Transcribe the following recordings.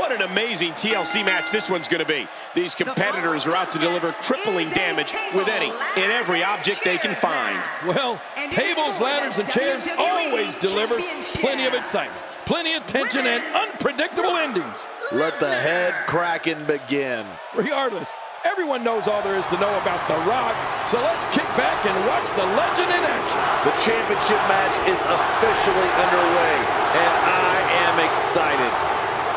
What an amazing TLC match this one's going to be. These competitors are out to deliver crippling damage with any and every object they can find. Well, tables, ladders, and chairs always delivers plenty of excitement, plenty of tension, and unpredictable endings. Let the head cracking begin. Regardless, everyone knows all there is to know about The Rock, so let's kick back and watch the legend in action. The championship match is officially underway, and I am excited.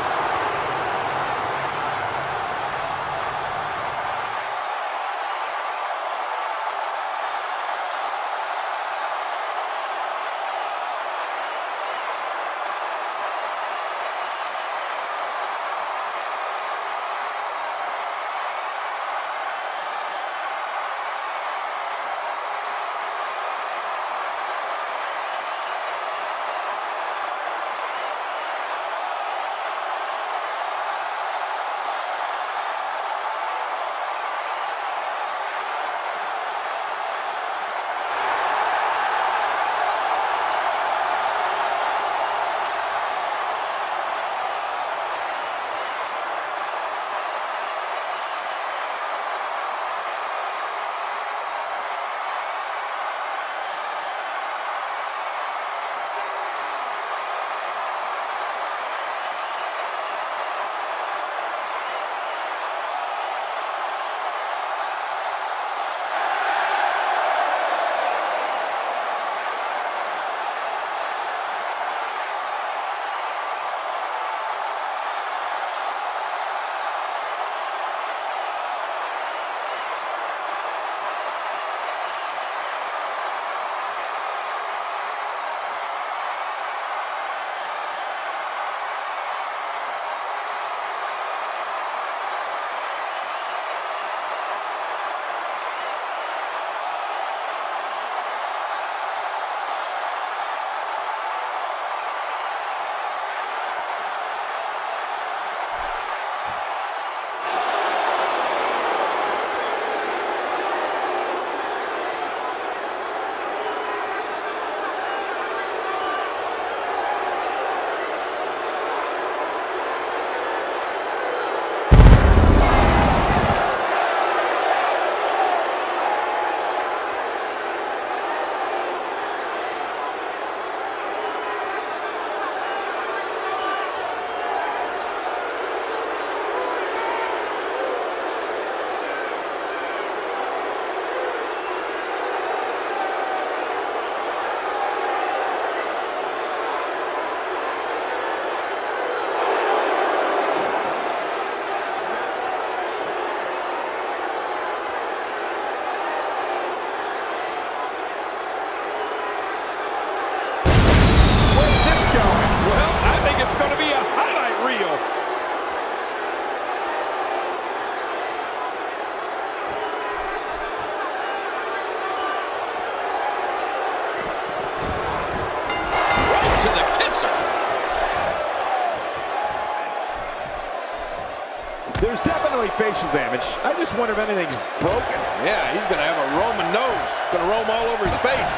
There's definitely facial damage. I just wonder if anything's broken. Yeah, he's going to have a Roman nose. Going to roam all over his face.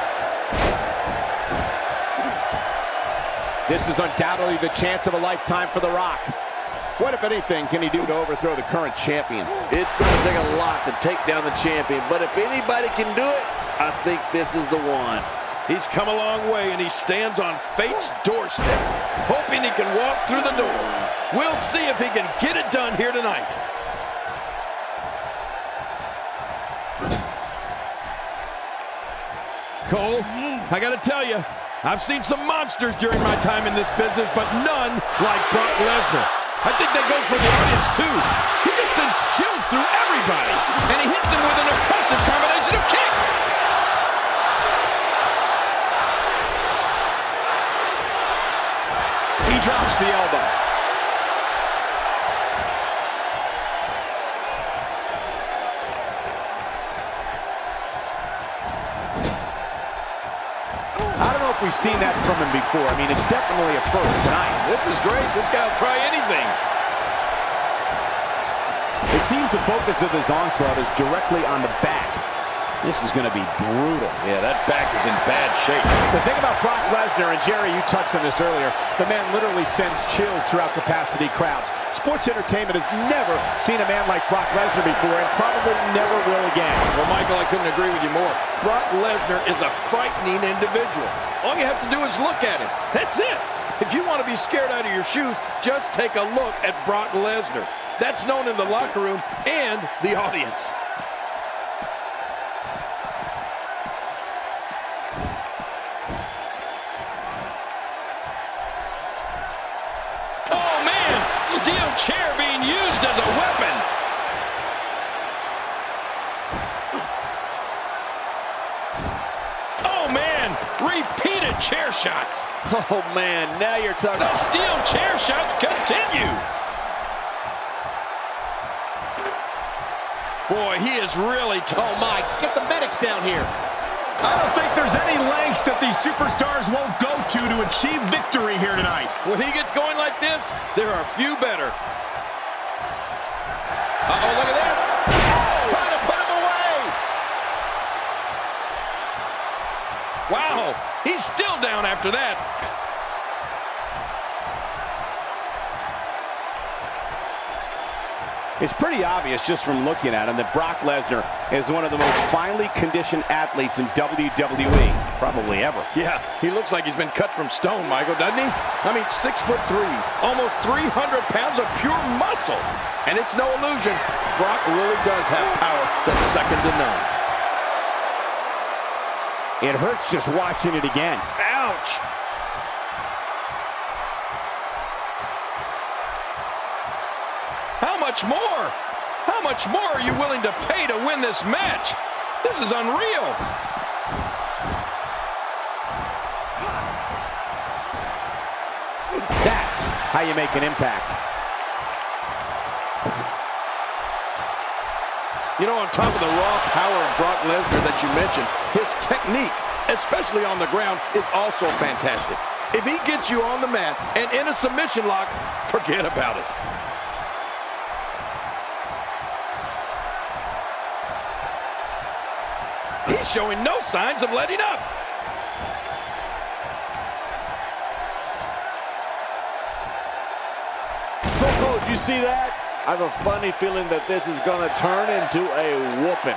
This is undoubtedly the chance of a lifetime for The Rock. What, if anything, can he do to overthrow the current champion? It's going to take a lot to take down the champion, but if anybody can do it, I think this is the one. He's come a long way, and he stands on fate's doorstep, hoping he can walk through the door. We'll see if he can get it done here tonight. Cole, I got to tell you, I've seen some monsters during my time in this business, but none like Brock Lesnar. I think that goes for the audience, too. He just sends chills through everybody, and he hits him with an impressive combination of kicks. He drops the elbow. I don't know if we've seen that from him before. I mean, it's definitely a first tonight. This is great. This guy will try anything. It seems the focus of this onslaught is directly on the back. This is going to be brutal. Yeah, that back is in bad shape. The thing about Brock Lesnar, and Jerry, you touched on this earlier, the man literally sends chills throughout capacity crowds. Sports entertainment has never seen a man like Brock Lesnar before, and probably never will again. Well, Michael, I couldn't agree with you more. Brock Lesnar is a frightening individual. All you have to do is look at him. That's it. If you want to be scared out of your shoes, just take a look at Brock Lesnar. That's known in the locker room and the audience. Oh, man! Steel chair being used as a weapon. Oh, man! Repeated chair shots. Oh, man, now you're talking. The steel chair shots continue. Boy, he is really tough. Oh, my. Get the medics down here. I don't think there's any lengths that these superstars won't go to achieve victory here tonight. When he gets going like this, there are few better. Uh-oh, look at this. Oh! Trying to put him away. Wow, he's still down after that. It's pretty obvious just from looking at him that Brock Lesnar is one of the most finely conditioned athletes in WWE, probably ever. Yeah, he looks like he's been cut from stone, Michael, doesn't he? I mean, 6'3", almost 300 pounds of pure muscle. And it's no illusion, Brock really does have power that's second to none. It hurts just watching it again. Ouch! How much more? How much more are you willing to pay to win this match? This is unreal. That's how you make an impact. You know, on top of the raw power of Brock Lesnar that you mentioned, his technique, especially on the ground, is also fantastic. If he gets you on the mat and in a submission lock, forget about it. He's showing no signs of letting up. Oh, did you see that? I have a funny feeling that this is going to turn into a whooping.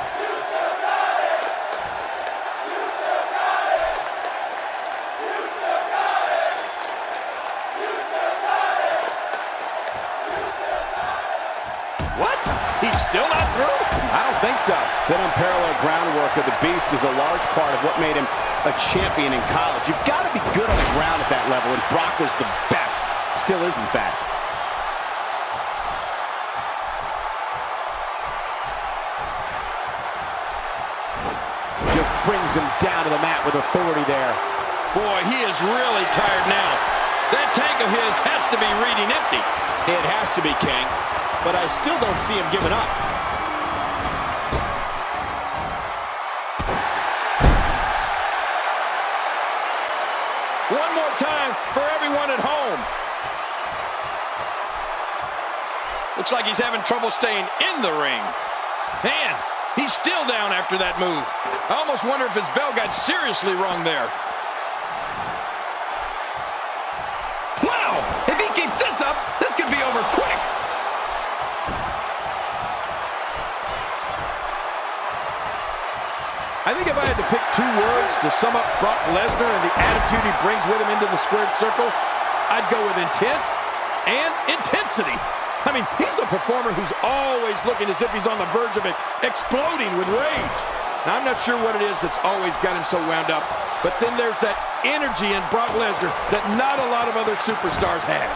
What? He's still not through? I don't think so. That unparalleled groundwork of the Beast is a large part of what made him a champion in college. You've got to be good on the ground at that level, and Brock was the best. Still is, in fact. Just brings him down to the mat with authority there. Boy, he is really tired now. That tank of his has to be reading empty. It has to be, King. But I still don't see him giving up. One more time for everyone at home. Looks like he's having trouble staying in the ring. Man, he's still down after that move. I almost wonder if his bell got seriously wrong there. Wow, if he keeps this up, this could be over quick. I think if I had to pick two words to sum up Brock Lesnar and the attitude he brings with him into the squared circle, I'd go with intense and intensity. I mean, he's a performer who's always looking as if he's on the verge of exploding with rage. Now, I'm not sure what it is that's always got him so wound up, but then there's that energy in Brock Lesnar that not a lot of other superstars have.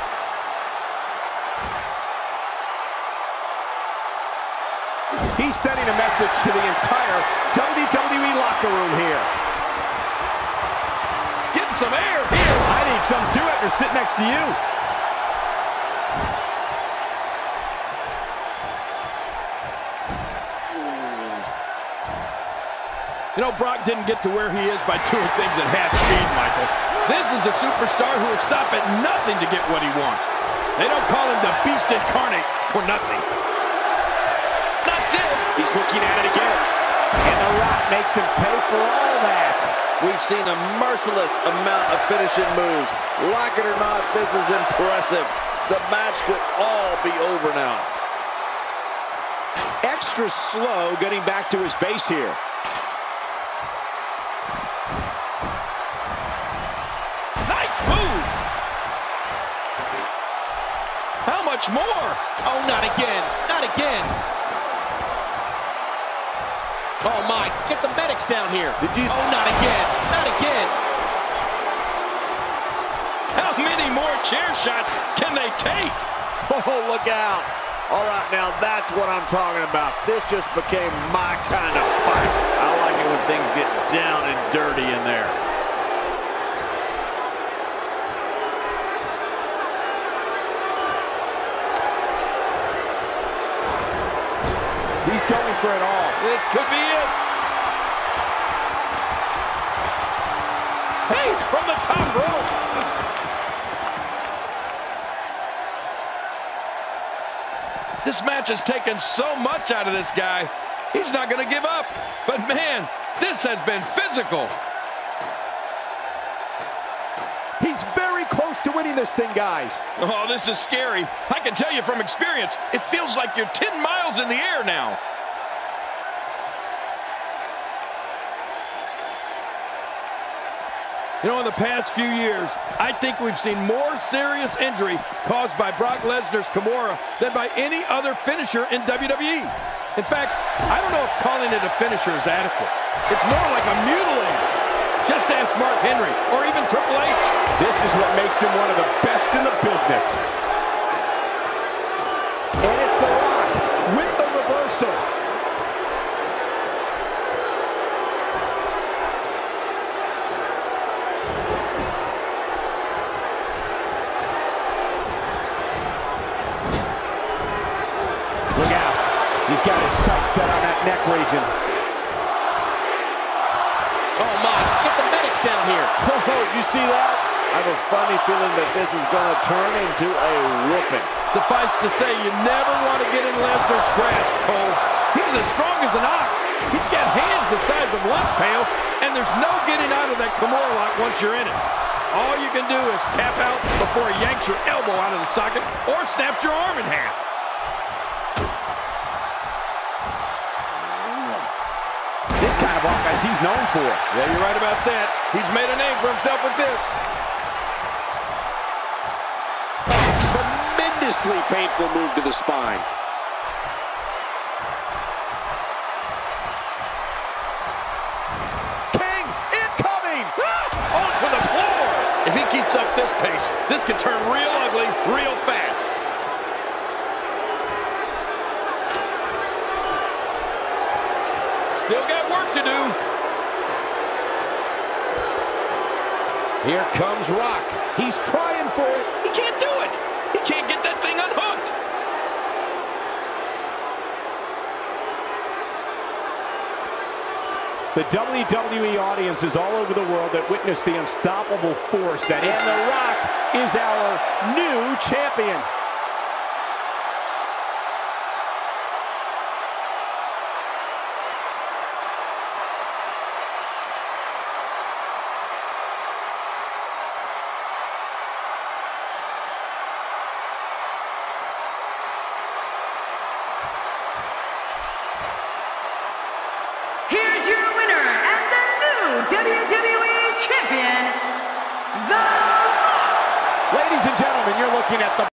He's sending a message to the entire WWE locker room here. Getting some air here. I need some too after sitting next to you. You know, Brock didn't get to where he is by doing things at half speed, Michael. This is a superstar who will stop at nothing to get what he wants. They don't call him the Beast Incarnate for nothing. Not this. He's looking at it again. And The Rock makes him pay for all that. We've seen a merciless amount of finishing moves. Like it or not, this is impressive. The match could all be over now. Extra slow getting back to his base here. Nice move. How much more? Oh, not again. Not again. Oh, my. Get the medics down here. Oh, not again. Not again. How many more chair shots can they take? Oh, look out. All right, now that's what I'm talking about. This just became my kind of fight. I like it when things get down and dirty in there. He's going for it all. This could be it. Hey, from the top rope. This match has taken so much out of this guy. He's not going to give up. But man, this has been physical. He's very close to winning this thing, guys. Oh, this is scary. I can tell you from experience, it feels like you're 10 miles in the air now. You know, in the past few years, I think we've seen more serious injury caused by Brock Lesnar's Kimura than by any other finisher in WWE. In fact, I don't know if calling it a finisher is adequate. It's more like a mutilator. Just ask Mark Henry or even Triple H. This is what makes him one of the best in the business. And it's The Rock with the reversal. Look out. He's got his sights set on that neck region. Oh, my. Get the medics down here. Oh, did you see that? I have a funny feeling that this is going to turn into a whooping. Suffice to say, you never want to get in Lesnar's grasp, Cole. He's as strong as an ox. He's got hands the size of lunch pails, and there's no getting out of that Kimura lock once you're in it. All you can do is tap out before he yanks your elbow out of the socket or snaps your arm in half. This kind of offense he's known for. Yeah, you're right about that. He's made a name for himself with this. Tremendously painful move to the spine. King incoming! Onto the floor! If he keeps up this pace, this could turn real ugly real fast. Still got work to do. Here comes Rock. He's trying for it. He can't do it. He can't get that thing unhooked. The WWE audience is all over the world that witnessed the unstoppable force that is. And The Rock is our new champion. Here's your winner and the new WWE Champion, The Rock. Ladies and gentlemen, you're looking at the